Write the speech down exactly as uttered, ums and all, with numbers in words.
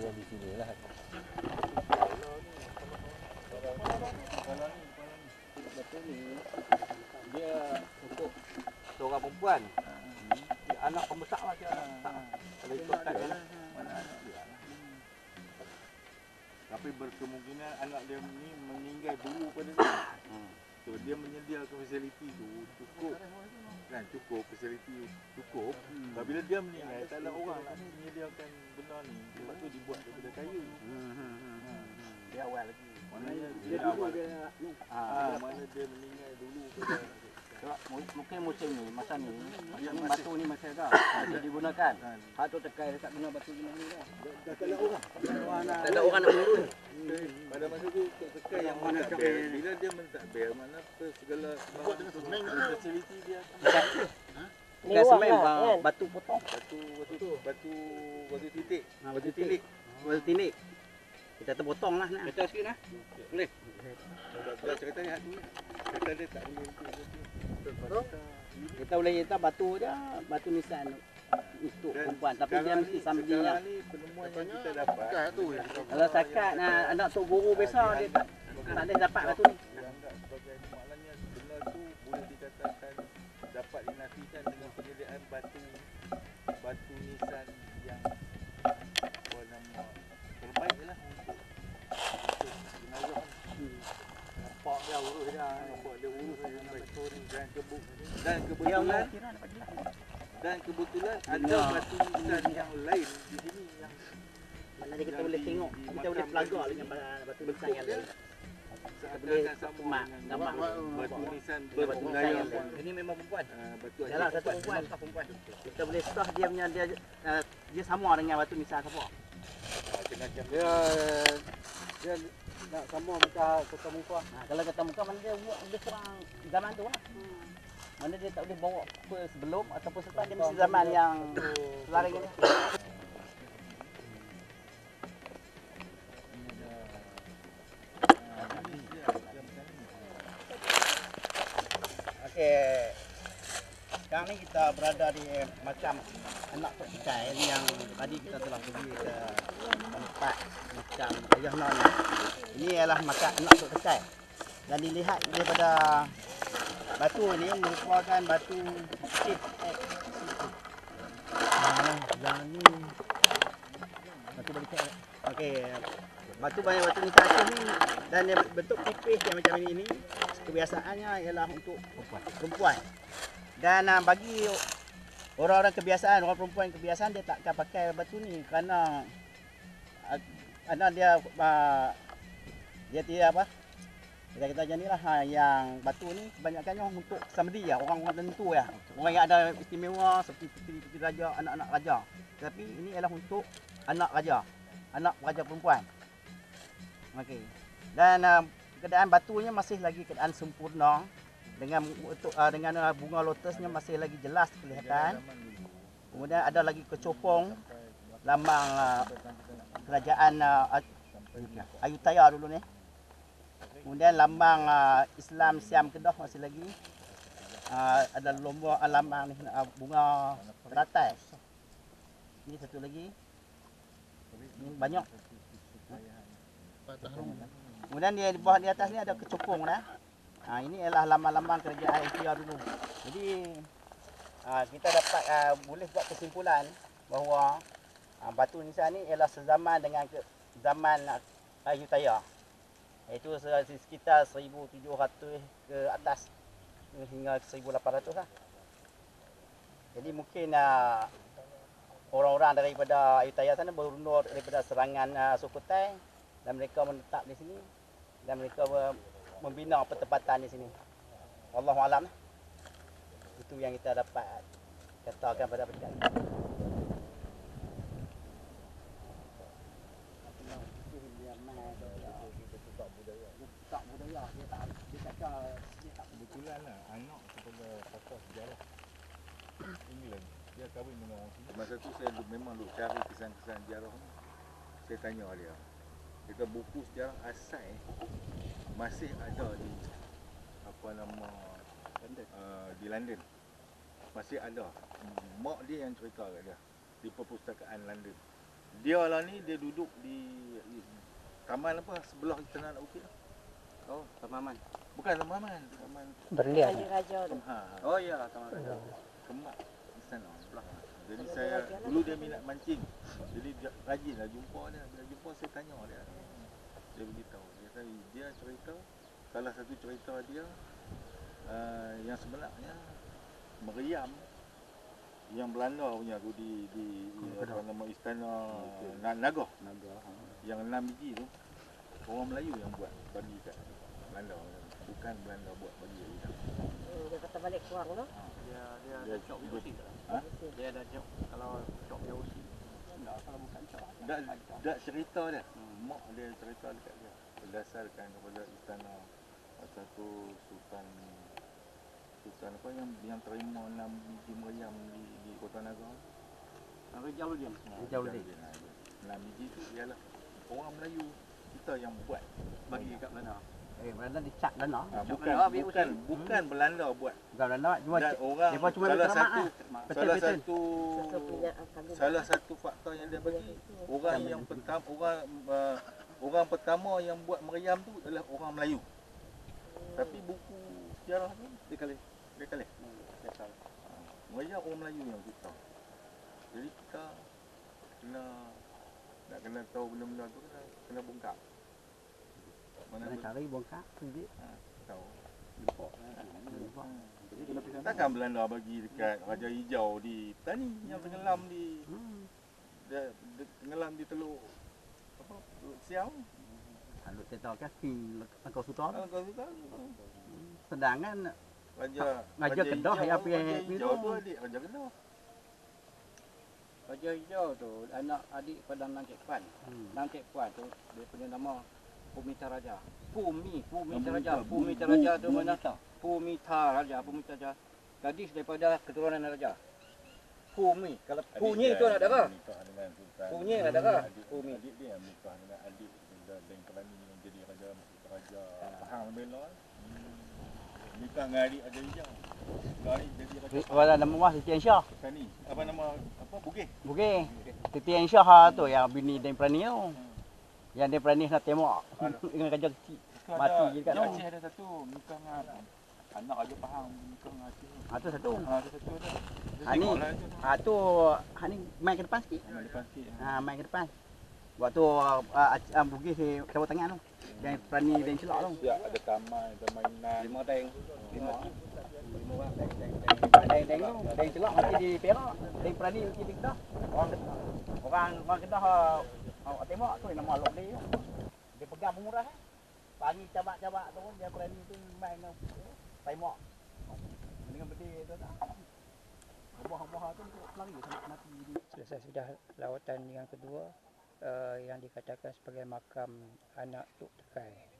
dia di sini lah. Kalau ni, kalau ni, betul ni, dia untuk seorang perempuan. Dia anak pembesar lah dia. Kalau ikutkan dia lah. Mana anak dia lah. Tapi berkemungkinan anak dia ni meninggal dulu pada dia. Hmm. So dia menyediakan fasiliti tu cukup. Kan cukup fasiliti cukup. Hmm. Apabila dia meninggal tak ada orang nak menyediakan benda ni. Sebab tu dibuat daripada kayu. Hmm. Hmm. Hmm. Dia awal lagi. Mana dia, dia, dia awal dia ni. Ah, mana dia meninggal dulu pada sebab mungkin musim ni, masa ni, masa ni batu ni masih ada, masih digunakan. Hak tu tekai dekat guna batu guna ni dah. Dah tak ada orang. Tak ada orang nak urus. Pada masa tu tekai yang mana tak ber. Bila dia mentadbir, mana segala buat dengan semen fasiliti dia. Bukan semen, batu potong. Batu batu tu, batu batu titik. Batu tilik. Batu tilik. Kita terpotong lah nak. Cerita sikit lah. Boleh. Kalau cerita ni hati. Cerita dia tak boleh. Kita boleh cerita batu je, batu nisan untuk perempuan. Tapi dia mesti sambil lah. Ni penemuan yang kita dapat. Kalau sakat anak tok guru besar dia tak tak ada dapat batu ni. Maknanya benda tu boleh dikatakan dapat dinafikan dengan penyediaan batu batu nisan yang apa nama terbaik lah untuk jenazah. Nampak dia urus dia, nampak dia urus sampai story dan kebuk dan kebetulan dan kebetulan ada batu nisan yang lain di sini yang mana kita boleh tengok, kita boleh pelagar dengan batu nisan yang lain. Kita boleh mak gambar batu nisan batu nisan. Ini memang perempuan. Batu adalah satu perempuan, perempuan. Kita boleh sah dia punya dia dia sama dengan batu nisan siapa. Dia dia nak sama muka kota muka. Nah, kalau kota muka mana dia buat lebih kurang zaman tu lah. Hmm. Mana dia tak boleh bawa apa sebelum ataupun setelah dia mesti zaman yang selaring ni. Okey. Sekarang ni kita berada di makam anak Tok Tekai yang tadi kita telah pergi ke tempat makam Ayah Non. Ini ialah makam anak Tok Tekai. Dan dilihat daripada batu ini merupakan batu sip. Ah, yang ni batu balik. Okey. Batu banyak batu ni satu ni dan dia bentuk tipis yang macam ini ni kebiasaannya ialah untuk perempuan. Dan uh, bagi orang-orang kebiasaan, orang perempuan kebiasaan dia takkan pakai batu ni kerana uh, kerana dia uh, dia tidak apa? Kita kata macam inilah ha, yang batu ni kebanyakannya untuk samedi ya, orang-orang tertentu ya. Orang yang ada istimewa seperti puteri-puteri raja, anak-anak raja. Tapi ini ialah untuk anak raja, anak raja perempuan. Okey. Dan uh, keadaan batunya masih lagi keadaan sempurna. Dengan uh, dengan uh, bunga lotusnya masih lagi jelas kelihatan. Kemudian ada lagi kecopong lambang uh, kerajaan uh, Ayutthaya dulu ni. Kemudian lambang uh, Islam Siam Kedah masih lagi. Uh, ada lomba uh, lambang ni uh, bunga teratai. Ini satu lagi. Ini banyak. Kemudian di bawah di atas ni ada kecopong dah. Ha, ini ialah lambang-lambang kerajaan Ayutthaya dulu. Jadi ha, kita dapat ha, boleh buat kesimpulan bahawa ha, batu nisan ni ialah sezaman dengan ke, zaman Ayutthaya. Iaitu sekitar seribu tujuh ratus ke atas hingga seribu lapan ratus lah. Jadi mungkin ha, orang-orang daripada Ayutthaya sana berundur daripada serangan ha, Sukhothai dan mereka menetap di sini dan mereka ber, membina pertempatan di sini. Wallahu alam. Itu yang kita dapat katakan pada petang. Kebetulan lah anak kepada tokoh sejarah England dia kahwin dengan orang sini. Masa tu saya memang duk cari kesan-kesan sejarah ni. Saya tanya dia. Kita buku sejarah asal masih ada di apa nama uh, di London. Masih ada. Mak dia yang cerita kat dia di perpustakaan London. Dia lah ni dia duduk di, di taman apa sebelah Istana Anak Bukit. Oh, Tamaman. Bukan taman, taman Berlian. Raja tu. ha, Oh iya, Tamaman. Kemak Istana sebelah. Jadi saya dulu dia minat mancing. Jadi dia rajinlah jumpa dia. Bila jumpa saya tanya dia. Dia beritahu. Dia kata dia cerita salah satu cerita dia uh, yang sebenarnya meriam yang Belanda punya tu di di apa nama Istana Naga. Naga. Yang enam biji tu orang Melayu yang buat bagi kat Belanda. Bukan Belanda buat bagi dia. Hmm, dia kata balik kurang tu. Dia dia Dia cok dia- biosi. Ha? Dia ada cok kalau cok biosi. Enggak, kalau bukan cok. Dak dak cerita dia. Mak dia cerita dekat dia. Berdasarkan kepada istana satu sultan sultan apa yang yang terima enam biji meriam di di Kota Naga. Hari Jaludin. Ha, Jaludin. enam biji tu ialah orang Melayu kita yang buat Bagi kat Belanda. Eh, Belanda dicat Belanda. ha, Cak bukan Belanda, bukan biosi. bukan Belanda buat. Bukan Belanda, cuma Dan orang dia pun cuma salah termak satu ah. salah Betul-betul. satu Satu punya kami. salah satu fakta yang dia bagi orang yang pertama orang uh, orang pertama yang buat meriam tu adalah orang Melayu. Tapi buku sejarah tu dia kalah. Dia kalah. Dia tahu. Meriam orang Melayu yang kita. Jadi kita kena nak kena tahu benda-benda tu kena kena bongkar. Mana Mana tu cari bongkar sendiri. ha, tahu. Import. Import. Jadi kena pergi sana. Takkan Belanda bagi dekat Raja Hijau di Petani yang tenggelam di Hmm. dia, dia tenggelam di teluk apa Teluk Siau. Kalau kita tahu kan King Langkau Sultan. Ah, kau tahu. Sedangkan Raja Raja Kedah Hijau, yang pergi- Raja pergi Hijau tu. tu adik Raja Kedah. Raja Hijau tu anak adik pada Nangkek Puan. hmm. Nangkek Puan tu dia punya nama Pumita Raja. Pumi, Pumita Nama Raja. bukan, Pumita Bu- Raja Bu- tu mana? Bumita. Pumita Raja, Pumita Raja. Gadis daripada keturunan raja. Pumi. Kalau Punyi tu anak dara. Nikah dengan Sultan. Punyi anak dara. Adik, Pumi. adik dia nikah dengan adik dan dan Kelani yang jadi raja raja Pahang Bela. Nikah dengan adik Raja Hijau. Sekarang ni jadi raja Wala nama Mas Siti Aisyah. Petani. Apa nama apa Bugis? Bukit. Siti Aisyah tu yang bini Deng Prani tu. Yang Deng Prani nak tembak dengan raja kecil. Mati je kat Di tu. Aceh ada satu nikah dengan anak Raja Pahang nikah dengan Aceh. Ha tu satu. Ha, ada satu ada. Ha ni. Ha tu ha ni main ke depan sikit. Nama depan sikit. Ha main ke depan. Waktu uh, uh, Bugis Kawat Tengah tu. Deng Prani Deng Celak tu. Ya, ada taman, ada mainan. Lima deng. Lima. Lima orang Deng Deng Deng Deng tu. Deng Celak mati di Perak. Deng Prani mati di Kedah. Orang Kedah. Orang orang Kedah awak tembak tu nama Lok dia. Dia pegang pemurah eh. Pagi cabak-cabak tu dia Prani tu main dengan tembak. Dengan beti tu tak. Buah-buah tu lari sampai mati di. Selesai sudah lawatan yang kedua uh, yang dikatakan sebagai makam anak Tok Tekai.